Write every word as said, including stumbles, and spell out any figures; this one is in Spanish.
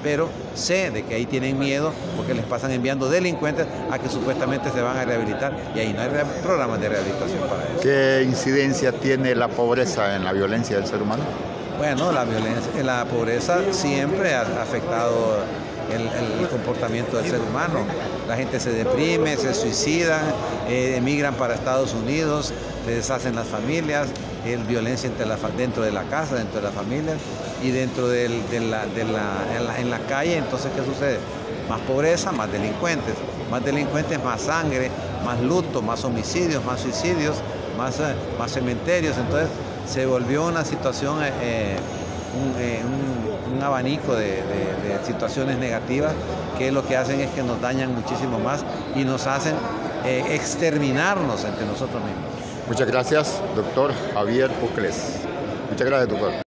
pero sé de que ahí tienen miedo porque les pasan enviando delincuentes a que supuestamente se van a rehabilitar y ahí no hay programas de rehabilitación para eso. ¿Qué incidencia tiene la pobreza en la violencia del ser humano? Bueno, la violencia, la pobreza siempre ha afectado el, el, el comportamiento del ser humano. La gente se deprime, se suicidan, eh, emigran para Estados Unidos, se deshacen las familias, el violencia entre la, dentro de la casa, dentro de la familia y dentro del, de la, de la, en, la, en la calle. Entonces, ¿qué sucede? Más pobreza, más delincuentes. Más delincuentes, más sangre, más luto, más homicidios, más suicidios, más, más cementerios. Entonces, se volvió una situación, eh, un, eh, un, un abanico de, de, de situaciones negativas que lo que hacen es que nos dañan muchísimo más y nos hacen eh, exterminarnos entre nosotros mismos. Muchas gracias, doctor Javier Ucles. Muchas gracias, doctor.